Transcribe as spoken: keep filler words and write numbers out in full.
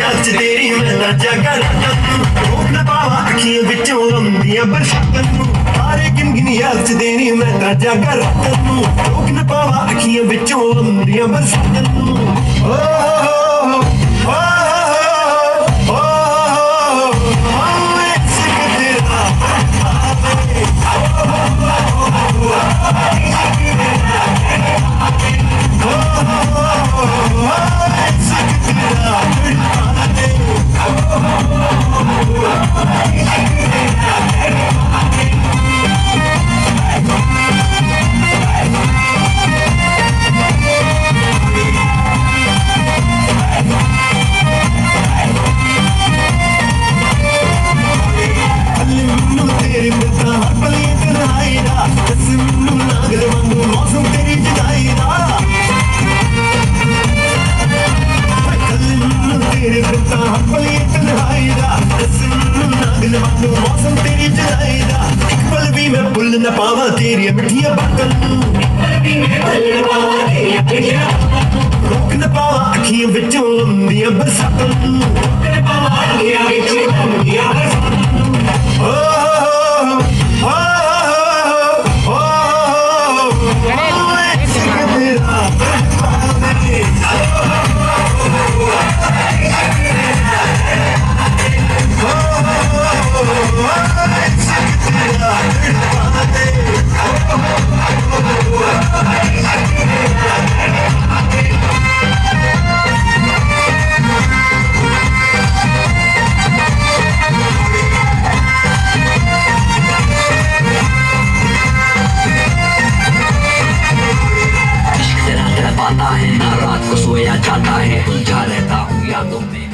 याद च तेरी मैं ना जागा रातां नूं रोक ना पावां अखियां विचों आउंदियां बरसातां नूं हारे गिन गिन याद च तेरी मैं ना जागा रातां नूं रोक ना पावां अखियां विचों आउंदियां बरसातां नूं ओ ओ मौसम तेरी जुदाई दा एक पल भी मैं भुल न पावां तेरियां मिठियां बातां नूं रोक न पावां अखियां विचों आउंदियां बरसातां नूं ओ ओ है ना रात को सोया जाता है, उलझा रहता हूँ यादों में।